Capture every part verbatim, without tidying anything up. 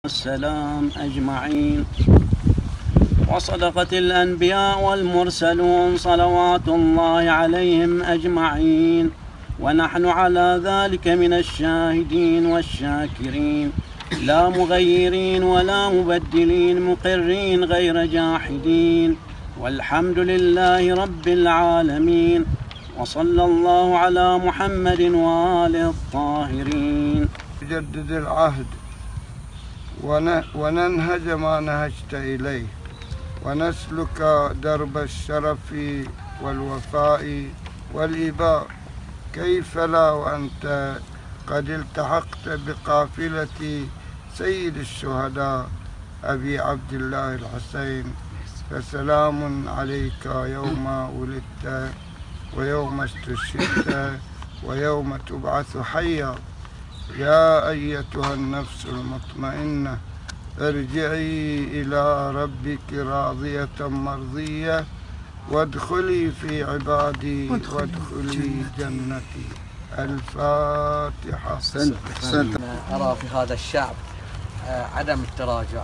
والسلام أجمعين. وصدقت الأنبياء والمرسلون صلوات الله عليهم أجمعين، ونحن على ذلك من الشاهدين والشاكرين، لا مغيرين ولا مبدلين، مقرين غير جاحدين، والحمد لله رب العالمين. وصلى الله على محمد وآله الطاهرين. نجدد العهد وننهج ما نهجت إليه، ونسلك درب الشرف والوفاء والإباء. كيف لا وأنت قد التحقت بقافلة سيد الشهداء أبي عبد الله الحسين، فسلام عليك يوم ولدت ويوم استشهدت ويوم تبعث حيا. يا أيتها النفس المطمئنة ارجعي إلى ربك راضية مرضية، وادخلي في عبادي وادخلي جنتي. الفاتحة. أرى في هذا الشعب عدم التراجع،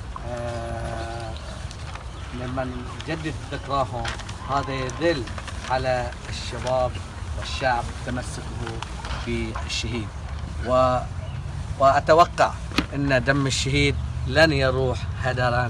لمن نجدد ذكراهم هذا يدل على الشباب والشعب تمسكه بالشهيد، و... وأتوقع أن دم الشهيد لن يروح هدرا.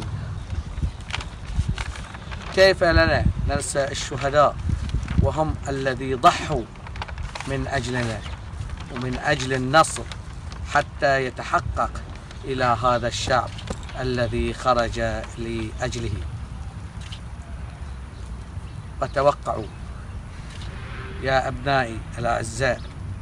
كيف لنا ننسى الشهداء وهم الذي ضحوا من أجلنا ومن أجل النصر حتى يتحقق إلى هذا الشعب الذي خرج لأجله. وتوقعوا يا أبنائي الأعزاء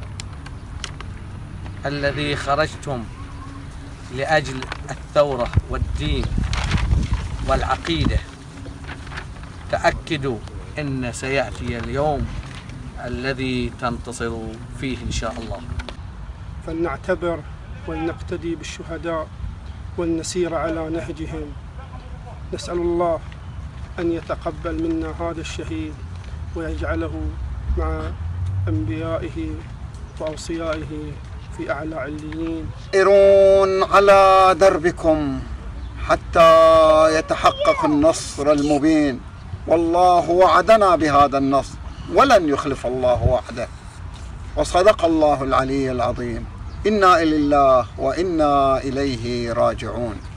الذي خرجتم لأجل الثورة والدين والعقيدة، تأكدوا أن سيأتي اليوم الذي تنتصر فيه إن شاء الله. فلنعتبر ولنقتدي بالشهداء ولنسير على نهجهم. نسأل الله أن يتقبل منا هذا الشهيد ويجعله مع أنبيائه وأوصيائه في أعلى عليين. سيرون على دربكم حتى يتحقق النصر المبين، والله وعدنا بهذا النصر ولن يخلف الله وعده، وصدق الله العلي العظيم. إنا إلى الله وإنا إليه راجعون.